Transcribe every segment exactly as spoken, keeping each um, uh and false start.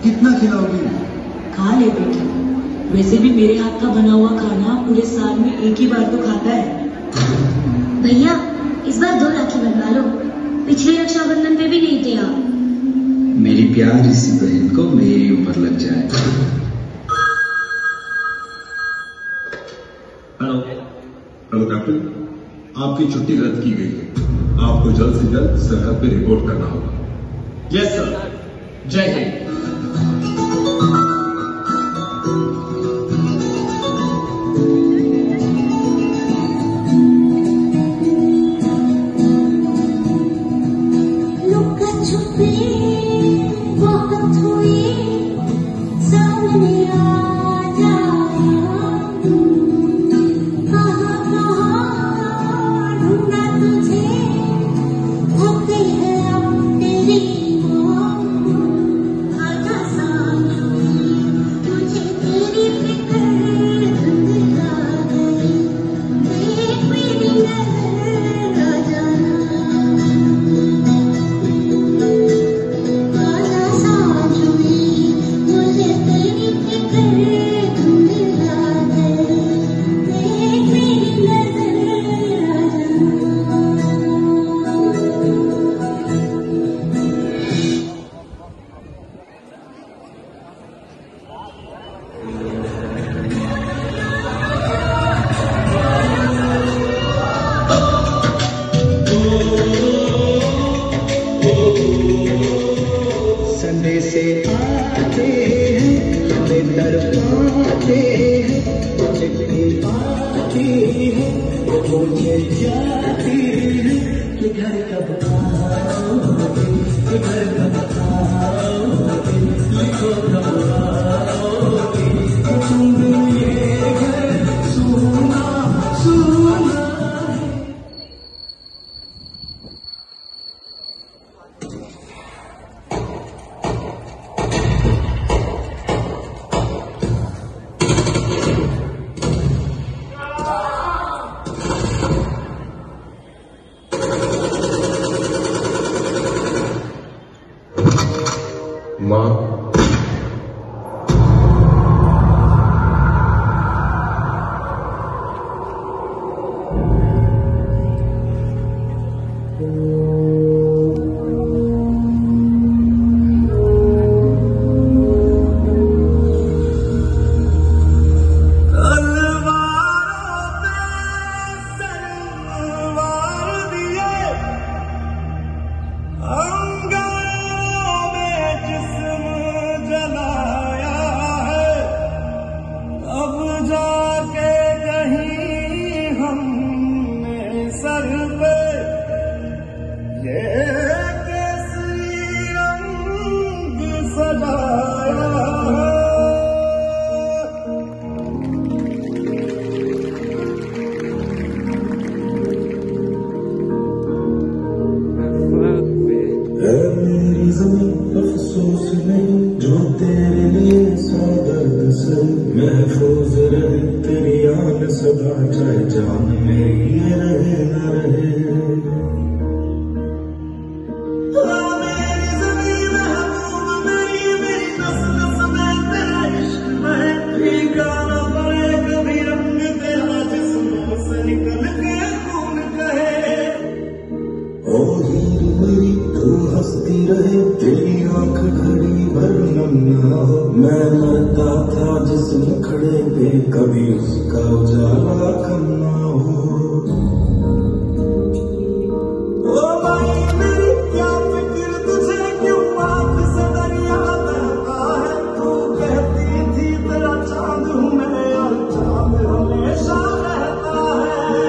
कितना खिलाओगी? खा ले बेटा, वैसे भी मेरे हाथ का बना हुआ खाना पूरे साल में एक ही बार तो खाता है। भैया इस बार दो राखी बनवा लो, पिछले रक्षाबंधन पे भी नहीं थे आप। मेरी प्यारी सी बहन को मेरे ऊपर लग जाए। हेलो हेलो कैप्टन, आपकी छुट्टी रद्द की गई है। आपको जल्द से जल्द सरहद पे रिपोर्ट करना होगा। यस सर, जय हिंद। संडे से आते हैं, लेटर पाते हैं, चिट्ठी आती है, मुझे जाती है कि घर कब आओगे, कि घर कब आओगे, लिखो कब आओगे, कि तुम ये घर सुना सुना। माँ, अफसोस नहीं जो तेरे लिए सौ दर्द से महफूज रहे तेरी आन सदा, चाहे जान मेरी ये रहे न रहे। हंसती रहे तेरी आंख घड़ी भर नम ना हो, मैं मरता था जिस मुखड़े पे कभी उसका उजाला कम ना हो। ओ भाई मेरी क्या फिक्र तुझे क्यों बात से दरिया बहता है, तू कहती थी तेरा चांद हूँ मैं और चांद हमेशा रहता है।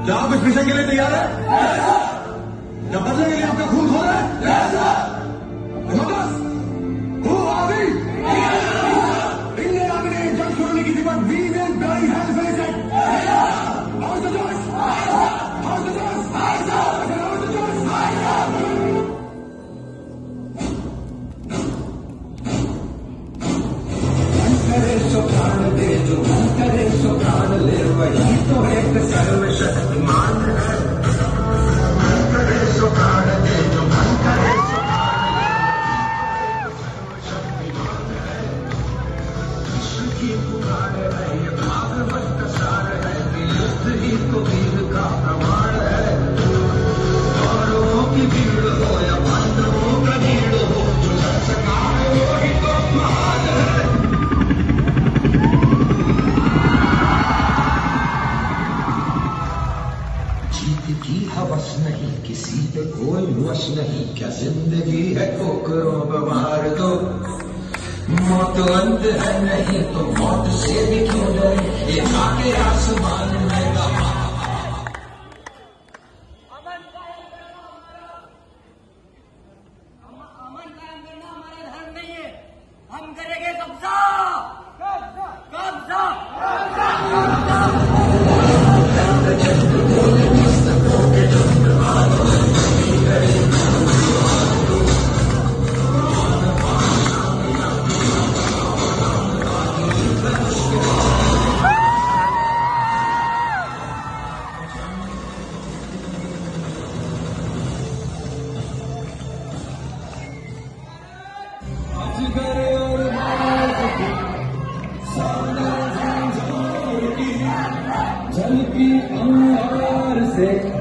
क्या आप इस मिशन के लिए तैयार है? क्या बदले के लिए आपका खून खो रहा है? Who are we? Indian army ने जंग शुरू नहीं की थी, but we will bury hell with it. How's the Josh? How's the Josh? How's the Josh? करे सो प्राण दे, जो मन करे सो प्राण ले, वही तो एक सर्वशक्तिमान है। मन करे सो प्राण दे, जो मन करे सो प्राण ले, सर्वशक्तिमान है। विश्व की पुकार है, ये भागवत का सार है, कि युद्ध ही तो वीर का प्रमाण है। कौरवों की भीड़ हो या पांडवों का भीड़ हो, जो लड़ सका है वही तो महान है। की हवस नहीं, किसी पे कोई वश नहीं, क्या जिंदगी है ठोकरों पे मार दो। मौत अंत है नहीं तो मौत से भी क्यों डरे, ये आके आसमान में गवा। अमन कायम करना हमारा धर्म नहीं है, हम करेंगे कब्जा कब्जा जल की अंगार से